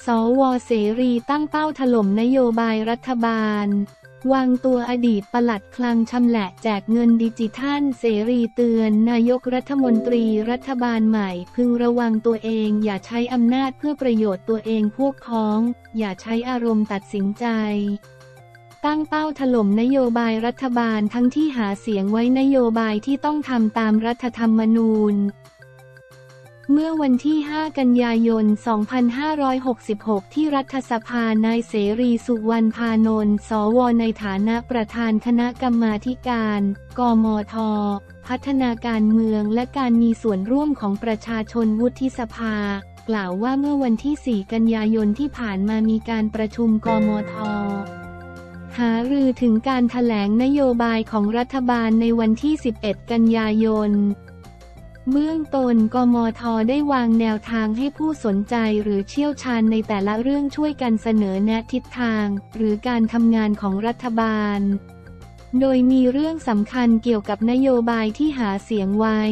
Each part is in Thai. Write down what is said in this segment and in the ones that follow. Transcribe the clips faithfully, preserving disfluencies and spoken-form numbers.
สว.เสรีตั้งเป้าถล่มนโยบายรัฐบาลวางตัวอดีตปลัดคลังชำแหละแจกเงินดิจิทัลเสรีเตือนนายกรัฐมนตรีรัฐบาลใหม่พึงระวังตัวเองอย่าใช้อำนาจเพื่อประโยชน์ตัวเองพวกพ้องอย่าใช้อารมณ์ตัดสินใจตั้งเป้าถล่มนโยบายรัฐบาลทั้งที่หาเสียงไว้นโยบายที่ต้องทำตามรัฐธรรมนูญเมื่อวันที่ห้ากันยายนสองพันห้าร้อยหกสิบหกที่รัฐสภานายเสรีสุวรรณพานนท์สวในฐานะประธานคณะกรรมาธิการกมท.พัฒนาการเมืองและการมีส่วนร่วมของประชาชนวุฒิสภากล่าวว่าเมื่อวันที่สี่กันยายนที่ผ่านมามีการประชุมกมท.หารือถึงการแถลงนโยบายของรัฐบาลในวันที่สิบเอ็ดกันยายนเบื้องต้นกมท.ได้วางแนวทางให้ผู้สนใจหรือเชี่ยวชาญในแต่ละเรื่องช่วยกันเสนอแนะทิศทางหรือการทำงานของรัฐบาลโดยมีเรื่องสำคัญเกี่ยวกับนโยบายที่หาเสียงไว้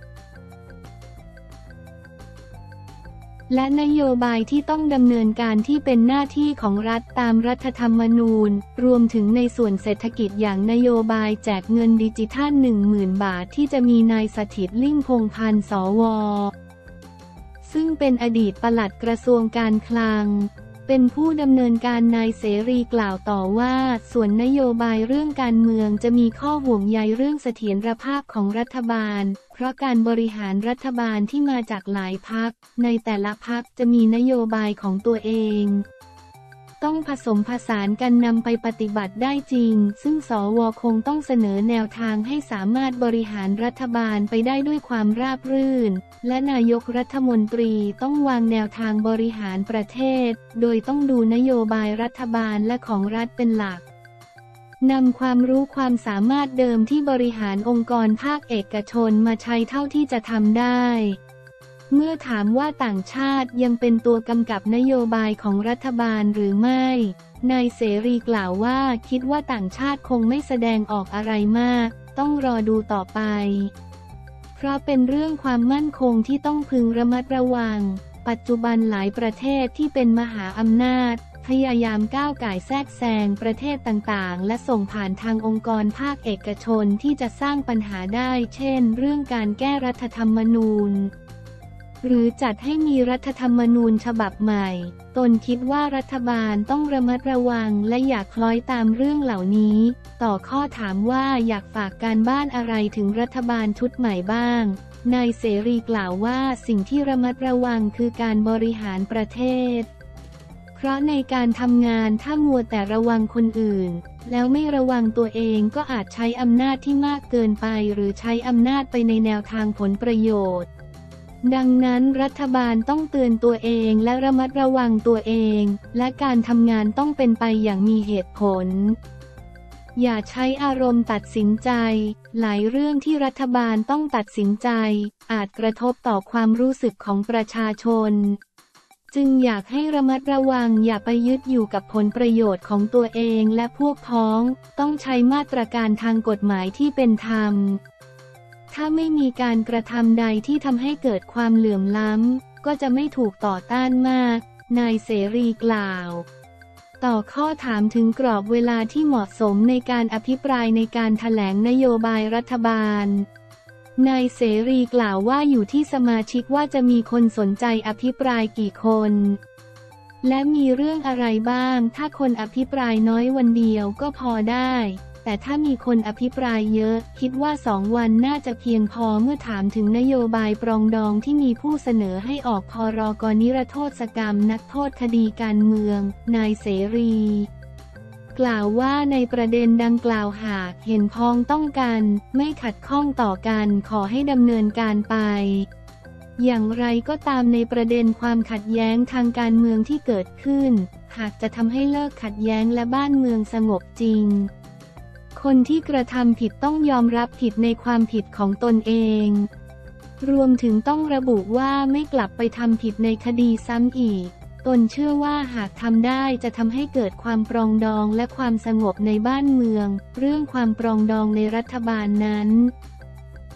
และนโยบายที่ต้องดำเนินการที่เป็นหน้าที่ของรัฐตามรัฐธรรมนูญรวมถึงในส่วนเศรษฐกิจอย่างนโยบายแจกเงินดิจิทัล หนึ่งหมื่น บาทที่จะมีนายสถิตย์ ลิ่มพงษ์พันธ์ สว.ซึ่งเป็นอดีตปลัดกระทรวงการคลังเป็นผู้ดำเนินการนายเสรีกล่าวต่อว่าส่วนนโยบายเรื่องการเมืองจะมีข้อห่วงใยเรื่องเสถียรภาพของรัฐบาลเพราะการบริหารรัฐบาลที่มาจากหลายพรรคในแต่ละพรรคจะมีนโยบายของตัวเองต้องผสมผสานกันนำไปปฏิบัติได้จริงซึ่งสว.คงต้องเสนอแนวทางให้สามารถบริหารรัฐบาลไปได้ด้วยความราบรื่นและนายกรัฐมนตรีต้องวางแนวทางบริหารประเทศโดยต้องดูนโยบายรัฐบาลและของรัฐเป็นหลักนำความรู้ความสามารถเดิมที่บริหารองค์กรภาคเอกชนมาใช้เท่าที่จะทำได้เมื่อถามว่าต่างชาติยังเป็นตัวกำกับนโยบายของรัฐบาลหรือไม่นายเสรีกล่าวว่าคิดว่าต่างชาติคงไม่แสดงออกอะไรมากต้องรอดูต่อไปเพราะเป็นเรื่องความมั่นคงที่ต้องพึงระมัดระวังปัจจุบันหลายประเทศที่เป็นมหาอำนาจพยายามก้าวก่ายแทรกแซงประเทศต่างๆและส่งผ่านทางองค์กรภาคเอกชนที่จะสร้างปัญหาได้เช่นเรื่องการแก้รัฐธรรมนูญหรือจัดให้มีรัฐธรรมนูญฉบับใหม่ตนคิดว่ารัฐบาลต้องระมัดระวังและอย่าคล้อยตามเรื่องเหล่านี้ต่อข้อถามว่าอยากฝากการบ้านอะไรถึงรัฐบาลชุดใหม่บ้างนายเสรีกล่าวว่าสิ่งที่ระมัดระวังคือการบริหารประเทศเพราะในการทำงานถ้ามัวแต่ระวังคนอื่นแล้วไม่ระวังตัวเองก็อาจใช้อำนาจที่มากเกินไปหรือใช้อำนาจไปในแนวทางผลประโยชน์ดังนั้นรัฐบาลต้องเตือนตัวเองและระมัดระวังตัวเองและการทำงานต้องเป็นไปอย่างมีเหตุผลอย่าใช้อารมณ์ตัดสินใจหลายเรื่องที่รัฐบาลต้องตัดสินใจอาจกระทบต่อความรู้สึกของประชาชนจึงอยากให้ระมัดระวังอย่าไปยึดอยู่กับผลประโยชน์ของตัวเองและพวกพ้องต้องใช้มาตรการทางกฎหมายที่เป็นธรรมถ้าไม่มีการกระทำใดที่ทำให้เกิดความเหลื่อมล้ำก็จะไม่ถูกต่อต้านมากนายเสรีกล่าวต่อข้อถามถึงกรอบเวลาที่เหมาะสมในการอภิปรายในการแถลงนโยบายรัฐบาลนายเสรีกล่าวว่าอยู่ที่สมาชิกว่าจะมีคนสนใจอภิปรายกี่คนและมีเรื่องอะไรบ้างถ้าคนอภิปรายน้อยวันเดียวก็พอได้แต่ถ้ามีคนอภิปรายเยอะคิดว่าสองวันน่าจะเพียงพอเมื่อถามถึงนโยบายปรองดองที่มีผู้เสนอให้ออกพรกนิรโทษกรรมนักโทษคดีการเมืองนายเสรีกล่าวว่าในประเด็นดังกล่าวหากเห็นพ้องต้องกันไม่ขัดข้องต่อกันขอให้ดำเนินการไปอย่างไรก็ตามในประเด็นความขัดแย้งทางการเมืองที่เกิดขึ้นหากจะทำให้เลิกขัดแย้งและบ้านเมืองสงบจริงคนที่กระทำผิดต้องยอมรับผิดในความผิดของตนเองรวมถึงต้องระบุว่าไม่กลับไปทำผิดในคดีซ้ำอีกตนเชื่อว่าหากทำได้จะทำให้เกิดความปรองดองและความสงบในบ้านเมืองเรื่องความปรองดองในรัฐบาลนั้นผ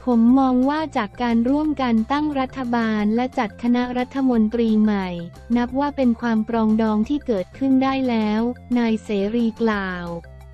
ผมมองว่าจากการร่วมกันตั้งรัฐบาลและจัดคณะรัฐมนตรีใหม่นับว่าเป็นความปรองดองที่เกิดขึ้นได้แล้วนายเสรีกล่าว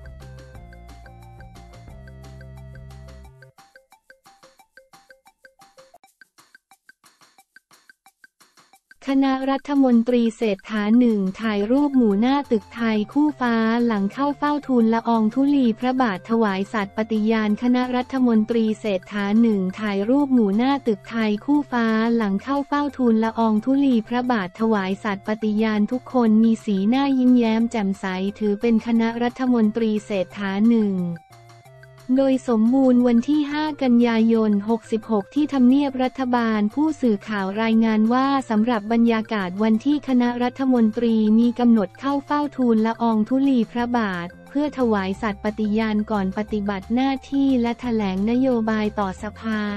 คณะรัฐมนตรีเศรษฐาหนึ่งถ่ายรูปหมู่หน้าตึกไทยคู่ฟ้าหลังเข้าเฝ้าทูลละอองธุลีพระบาทถวายสัตย์ปฏิญาณคณะรัฐมนตรีเศรษฐาหนึ่งถ่ายรูปหมู่หน้าตึกไทยคู่ฟ้าหลังเข้าเฝ้าทูลละอองธุลีพระบาทถวายสัตย์ปฏิญาณทุกคนมีสีหน้ายิ้มแย้มแจ่มใสถือเป็นคณะรัฐมนตรีเศรษฐาหนึ่งโดยสมบูรณ์วันที่ห้ากันยายนหกสิบหกที่ทำเนียบรัฐบาลผู้สื่อข่าวรายงานว่าสำหรับบรรยากาศวันที่คณะรัฐมนตรีมีกำหนดเข้าเฝ้าทูลละอองธุลีพระบาทเพื่อถวายสัตย์ปฏิญาณก่อนปฏิบัติหน้าที่และแถลงนโยบายต่อสภา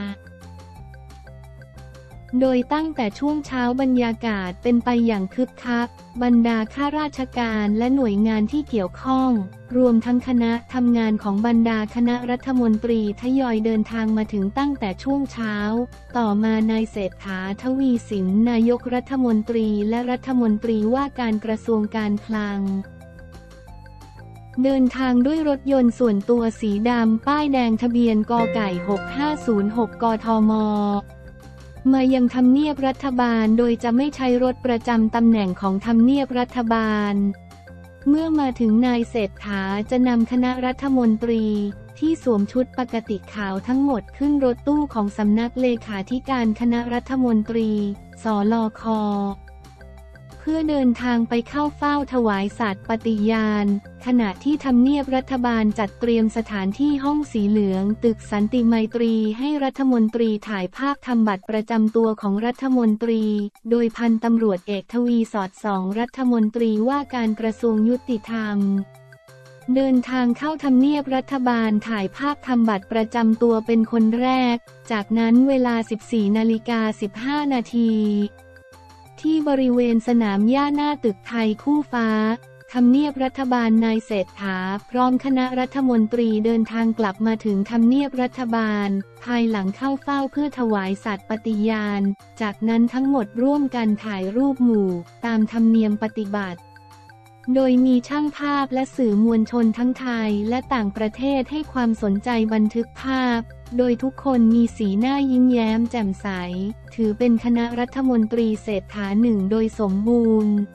โดยตั้งแต่ช่วงเช้าบรรยากาศเป็นไปอย่างคึกคักบรรดาข้าราชการและหน่วยงานที่เกี่ยวข้องรวมทั้งคณะทำงานของบรรดาคณะรัฐมนตรีทยอยเดินทางมาถึงตั้งแต่ช่วงเช้าต่อมานายเศรษฐาทวีสินนายกรัฐมนตรีและรัฐมนตรีว่าการกระทรวงการคลังเดินทางด้วยรถยนต์ส่วนตัวสีดำป้ายแดงทะเบียนกไก่หกห้าศูนย์หกกทมมายังทำเนียบรัฐบาลโดยจะไม่ใช้รถประจำตำแหน่งของทำเนียบรัฐบาลเมื่อมาถึงนายเศรษฐาจะนำคณะรัฐมนตรีที่สวมชุดปกติขาวทั้งหมดขึ้นรถตู้ของสำนักเลขาธิการคณะรัฐมนตรีสลค.เพื่อเดินทางไปเข้าเฝ้าถวายสัตย์ปฏิญาณขณะที่ทำเนียบรัฐบาลจัดเตรียมสถานที่ห้องสีเหลืองตึกสันติไมตรีให้รัฐมนตรีถ่ายภาพทำบัตรประจำตัวของรัฐมนตรีโดยพันตำรวจเอกทวีสอดส่องรัฐมนตรีว่าการกระทรวงยุติธรรมเดินทางเข้าทำเนียบรัฐบาลถ่ายภาพทำบัตรประจำตัวเป็นคนแรกจากนั้นเวลา สิบสี่นาฬิกาสิบห้านาทีที่บริเวณสนามหญ้าหน้าตึกไทยคู่ฟ้าทำเนียบรัฐบาลนายเศรษฐาพร้อมคณะรัฐมนตรีเดินทางกลับมาถึงทำเนียบรัฐบาลภายหลังเข้าเฝ้าเพื่อถวายสัตย์ปฏิญาณจากนั้นทั้งหมดร่วมกันถ่ายรูปหมู่ตามธรรมเนียมปฏิบัติโดยมีช่างภาพและสื่อมวลชนทั้งไทยและต่างประเทศให้ความสนใจบันทึกภาพโดยทุกคนมีสีหน้ายิ้มแย้มแจ่มใสถือเป็นคณะรัฐมนตรีเศรษฐาหนึ่งโดยสมบูรณ์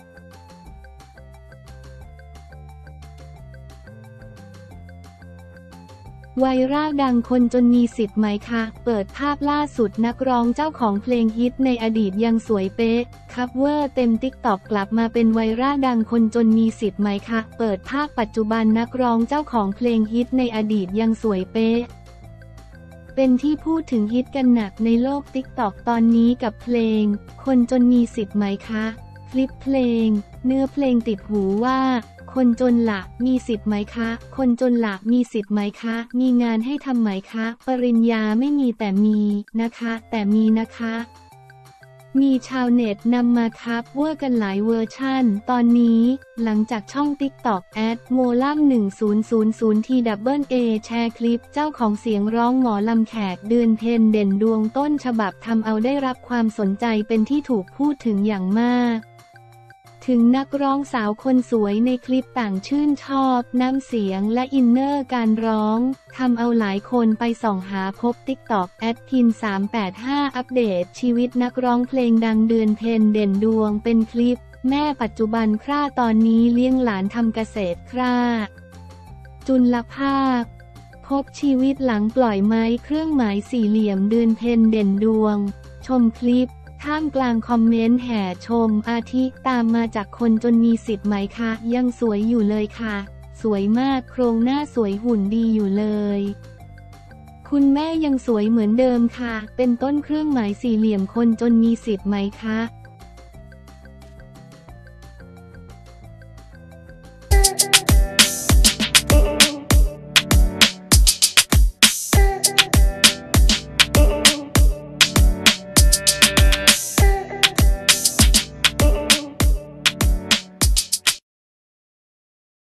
ไวรัลดังคนจนมีสิทธิ์ไหมคะเปิดภาพล่าสุดนักร้องเจ้าของเพลงฮิตในอดีตยังสวยเป๊ะคัฟเวอร์เต็มติ๊กต็อกกลับมาเป็นไวรัลดังคนจนมีสิทธิ์ไหมคะเปิดภาพปัจจุบันนักร้องเจ้าของเพลงฮิตในอดีตยังสวยเป๊ะเป็นที่พูดถึงฮิตกันหนักในโลกติ๊กต็อกตอนนี้กับเพลงคนจนมีสิทธิ์ไหมคะคลิปเพลงเนื้อเพลงติดหูว่าคนจนละมีสิทธิ์ไหมคะคนจนละมีสิทธิ์ไหมคะมีงานให้ทำไหมคะปริญญาไม่มีแต่มีนะคะแต่มีนะคะมีชาวเน็ตนำมาคัฟเวอร์กันหลายเวอร์ชั่นตอนนี้หลังจากช่อง ติ๊กต็อก แอด โมลัม หนึ่งศูนย์ศูนย์ศูนย์ ที ดับเบิล เอ แชร์คลิปเจ้าของเสียงร้องหมอลำแขกเดือนเพ็ญเด่นดวงต้นฉบับทำเอาได้รับความสนใจเป็นที่ถูกพูดถึงอย่างมากถึงนักร้องสาวคนสวยในคลิปต่างชื่นชอบน้ำเสียงและอินเนอร์การร้องทำเอาหลายคนไปส่องหาพบ ติ๊กต็อก แอด พิน สามแปดห้า อัปเดตชีวิตนักร้องเพลงดังเดือนเพ็ญเด่นดวงเป็นคลิปแม่ปัจจุบันคร่าตอนนี้เลี้ยงหลานทำเกษตรคร่าจุลภาคพบชีวิตหลังปล่อยไม้เครื่องหมายสี่เหลี่ยมเดือนเพ็ญเด่นดวงชมคลิปท่ามกลางคอมเมนต์แห่ชมอาทิตามมาจากคนจนมีสิทธิ์ไหมคะยังสวยอยู่เลยค่ะสวยมากโครงหน้าสวยหุ่นดีอยู่เลยคุณแม่ยังสวยเหมือนเดิมค่ะเป็นต้นเครื่องหมายสี่เหลี่ยมคนจนมีสิทธิ์ไหมคะ